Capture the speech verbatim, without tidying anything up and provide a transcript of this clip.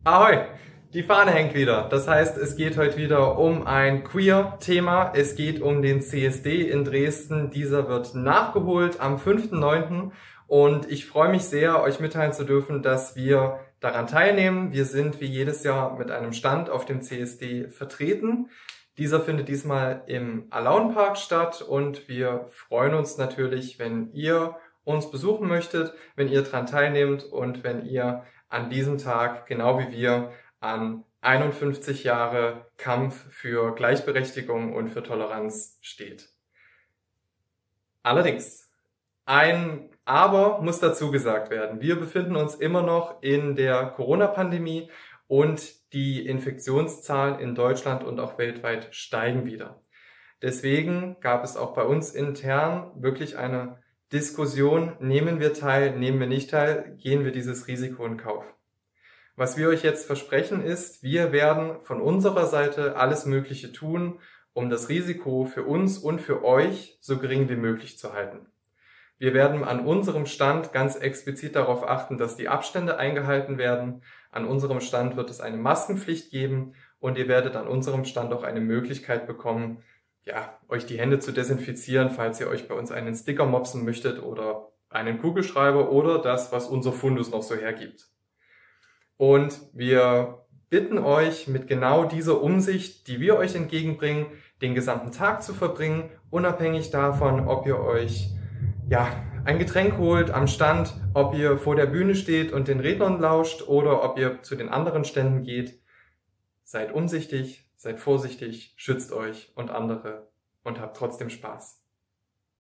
Ahoi! Die Fahne hängt wieder. Das heißt, es geht heute wieder um ein Queer-Thema. Es geht um den C S D in Dresden. Dieser wird nachgeholt am fünften neunten und ich freue mich sehr, euch mitteilen zu dürfen, dass wir daran teilnehmen. Wir sind wie jedes Jahr mit einem Stand auf dem C S D vertreten. Dieser findet diesmal im Alaunpark statt und wir freuen uns natürlich, wenn ihr uns besuchen möchtet, wenn ihr daran teilnehmt und wenn ihr an diesem Tag, genau wie wir, an einundfünfzig Jahre Kampf für Gleichberechtigung und für Toleranz steht. Allerdings, ein Aber muss dazu gesagt werden. Wir befinden uns immer noch in der Corona-Pandemie und die Infektionszahlen in Deutschland und auch weltweit steigen wieder. Deswegen gab es auch bei uns intern wirklich eine Diskussion, nehmen wir teil, nehmen wir nicht teil, gehen wir dieses Risiko in Kauf. Was wir euch jetzt versprechen ist, wir werden von unserer Seite alles Mögliche tun, um das Risiko für uns und für euch so gering wie möglich zu halten. Wir werden an unserem Stand ganz explizit darauf achten, dass die Abstände eingehalten werden. An unserem Stand wird es eine Maskenpflicht geben und ihr werdet an unserem Stand auch eine Möglichkeit bekommen, ja, euch die Hände zu desinfizieren, falls ihr euch bei uns einen Sticker mopsen möchtet oder einen Kugelschreiber oder das, was unser Fundus noch so hergibt. Und wir bitten euch mit genau dieser Umsicht, die wir euch entgegenbringen, den gesamten Tag zu verbringen, unabhängig davon, ob ihr euch ja, ein Getränk holt am Stand, ob ihr vor der Bühne steht und den Rednern lauscht oder ob ihr zu den anderen Ständen geht. Seid umsichtig, seid vorsichtig, schützt euch und andere und habt trotzdem Spaß.